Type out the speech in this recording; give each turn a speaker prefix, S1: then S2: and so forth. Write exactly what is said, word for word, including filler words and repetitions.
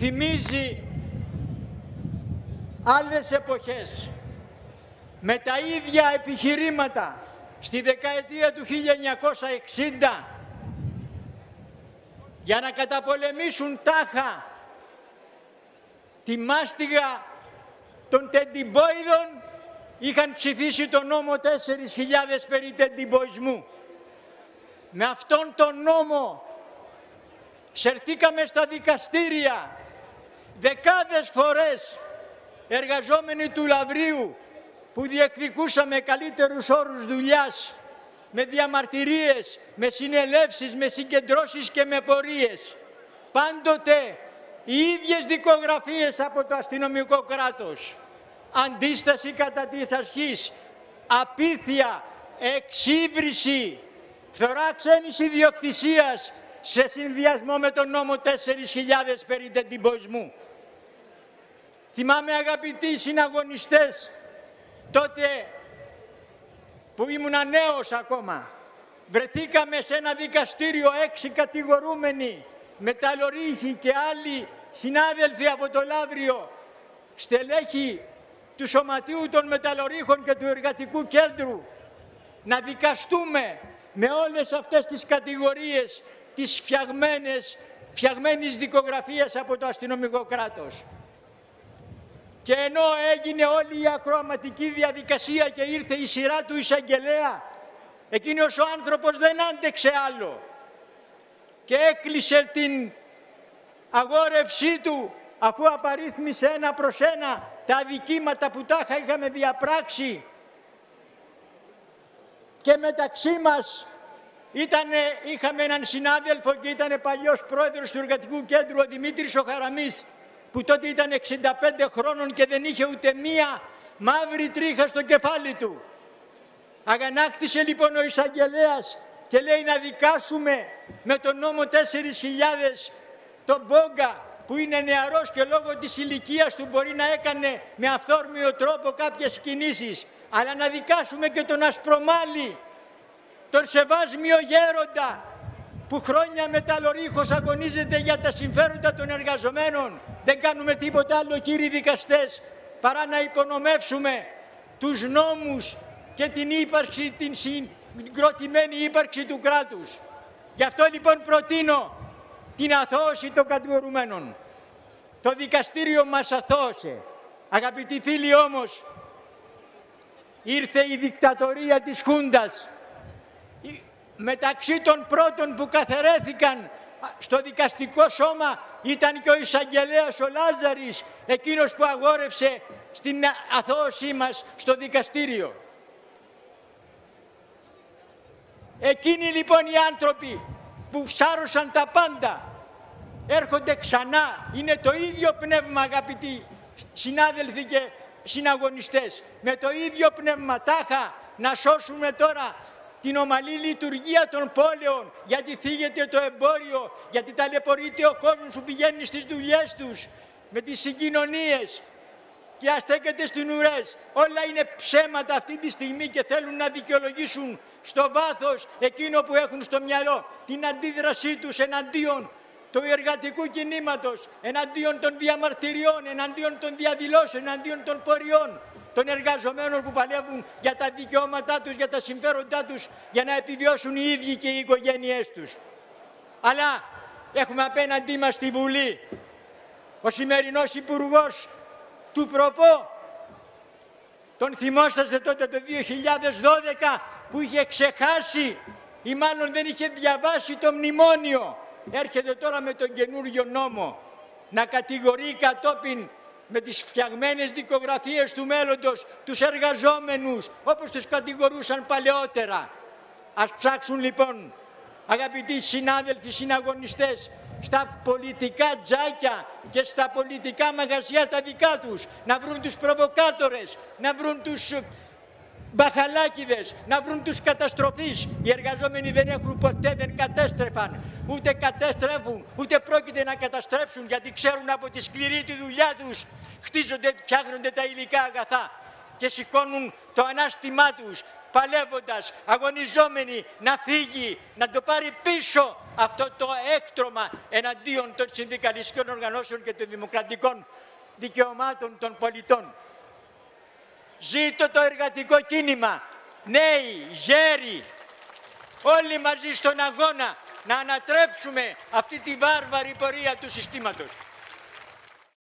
S1: θυμίζει άλλες εποχές με τα ίδια επιχειρήματα στη δεκαετία του χίλια εννιακόσια εξήντα για να καταπολεμήσουν τάχα τη μάστιγα των τεντιμπόιδων, είχαν ψηφίσει τον νόμο τέσσερις χιλιάδες περί τεντιμποϊσμού. Με αυτόν τον νόμο σερθήκαμε στα δικαστήρια δεκάδες φορές, εργαζόμενοι του Λαυρίου που διεκδικούσαμε καλύτερους όρους δουλειάς, με διαμαρτυρίες, με συνελεύσεις, με συγκεντρώσεις και με πορείες. Πάντοτε οι ίδιες δικογραφίες από το αστυνομικό κράτος. Αντίσταση κατά της αρχής, απίθεια, εξύβριση, φθορά ξένης ιδιοκτησίας σε συνδυασμό με τον νόμο τέσσερις χιλιάδες περί τεντιμποϊσμού. Θυμάμαι, αγαπητοί συναγωνιστές, τότε που ήμουνα νέος ακόμα, βρεθήκαμε σε ένα δικαστήριο έξι κατηγορούμενοι, μεταλλορύχοι και άλλοι συνάδελφοι από το Λαύριο, στελέχη του Σωματείου των Μεταλλορύχων και του Εργατικού Κέντρου, να δικαστούμε με όλες αυτές τις κατηγορίες της φτιαγμένες, φτιαγμένης δικογραφίας από το αστυνομικό κράτος. Και ενώ έγινε όλη η ακροαματική διαδικασία και ήρθε η σειρά του εισαγγελέα, εκείνος ο άνθρωπος δεν άντεξε άλλο και έκλεισε την αγόρευσή του, αφού απαρίθμησε ένα προς ένα τα αδικήματα που τάχα είχαμε διαπράξει. Και μεταξύ μας ήτανε, είχαμε έναν συνάδελφο και ήταν παλιός πρόεδρος του Εργατικού Κέντρου, ο Δημήτρης ο Χαραμής, που τότε ήταν εξήντα πέντε χρόνων και δεν είχε ούτε μία μαύρη τρίχα στο κεφάλι του. Αγανάκτησε λοιπόν ο εισαγγελέας και λέει να δικάσουμε με τον νόμο τέσσερις χιλιάδες τον Μπόγκα, που είναι νεαρός και λόγω της ηλικίας του μπορεί να έκανε με αυθόρμιο τρόπο κάποιες κινήσεις, αλλά να δικάσουμε και τον Ασπρομάλη, τον σεβάσμιο γέροντα, που χρόνια μεταλλορύχος αγωνίζεται για τα συμφέροντα των εργαζομένων. Δεν κάνουμε τίποτα άλλο, κύριοι δικαστές, παρά να υπονομεύσουμε τους νόμους και την ύπαρξη, την συγκροτημένη ύπαρξη του κράτους. Γι' αυτό λοιπόν προτείνω την αθώωση των κατηγορουμένων. Το δικαστήριο μας αθώωσε. Αγαπητοί φίλοι, όμως, ήρθε η δικτατορία της Χούντας. Μεταξύ των πρώτων που καθαιρέθηκαν στο δικαστικό σώμα ήταν και ο εισαγγελέας ο Λάζαρης, εκείνος που αγόρευσε στην αθώωσή μας στο δικαστήριο. Εκείνοι λοιπόν οι άνθρωποι που ψάρωσαν τα πάντα έρχονται ξανά. Είναι το ίδιο πνεύμα, αγαπητοί συνάδελφοι και συναγωνιστές, με το ίδιο πνεύμα, τάχα να σώσουμε τώρα την ομαλή λειτουργία των πόλεων, γιατί θίγεται το εμπόριο, γιατί ταλαιπωρείται ο κόσμος που πηγαίνει στις δουλειές τους, με τις συγκοινωνίες και αστέκεται στην ουρές. Όλα είναι ψέματα αυτή τη στιγμή και θέλουν να δικαιολογήσουν στο βάθος εκείνο που έχουν στο μυαλό, την αντίδρασή τους εναντίον του εργατικού κινήματος, εναντίον των διαμαρτυριών, εναντίον των διαδηλώσεων, εναντίον των πορειών, των εργαζομένων που παλεύουν για τα δικαιώματά τους, για τα συμφέροντά τους, για να επιβιώσουν οι ίδιοι και οι οικογένειές τους. Αλλά έχουμε απέναντί μας στη Βουλή ο σημερινός Υπουργός του Προπό. Τον θυμόσαστε τότε το δύο χιλιάδες δώδεκα που είχε ξεχάσει ή μάλλον δεν είχε διαβάσει το μνημόνιο. Έρχεται τώρα με τον καινούριο νόμο να κατηγορεί κατόπιν με τις φτιαγμένες δικογραφίες του μέλλοντος τους εργαζόμενους, όπως τους κατηγορούσαν παλαιότερα. Ας ψάξουν λοιπόν, αγαπητοί συνάδελφοι, συναγωνιστές, στα πολιτικά τζάκια και στα πολιτικά μαγαζιά τα δικά τους, να βρουν τους προβοκάτορες, να βρουν τους μπαχαλάκιδες, να βρουν τους καταστροφείς. Οι εργαζόμενοι δεν έχουν ποτέ, δεν κατέστρεφαν, ούτε κατέστρεφουν, ούτε πρόκειται να καταστρέψουν, γιατί ξέρουν από τη σκληρή τη δουλειά τους χτίζονται, φτιάχνονται τα υλικά αγαθά και σηκώνουν το ανάστημά τους παλεύοντας, αγωνιζόμενοι να φύγει, να το πάρει πίσω αυτό το έκτρωμα εναντίον των συνδικαλιστικών οργανώσεων και των δημοκρατικών δικαιωμάτων των πολιτών. Ζήτω το εργατικό κίνημα, νέοι, γέροι, όλοι μαζί στον αγώνα να ανατρέψουμε αυτή τη βάρβαρη πορεία του συστήματος.